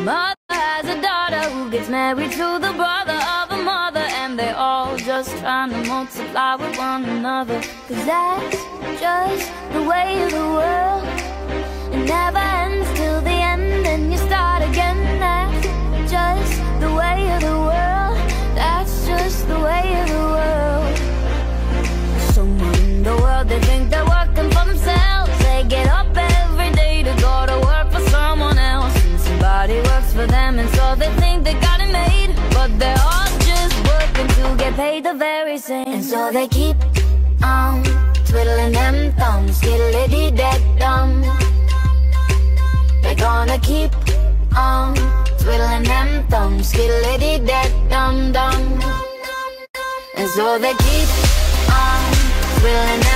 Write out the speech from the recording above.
Mother has a daughter who gets married to the brother of a mother, and they all just trying to multiply with one another. 'Cause that's just the way of the world. It never ends till the end, and you start again. That's just the way of the world. That's just the way of the world. Someone in the world, they think they're working for themselves. They get up every day to go to work for someone else, and somebody works for them, and so they think they got it made. But they're all just working to get paid the very same. And so they keep on twiddling them thumbs, skiddly-dee-dead-dum. They're gonna keep on twiddling them thumbs, skiddly-dee-dead-dum-dum. And so they keep on twiddling them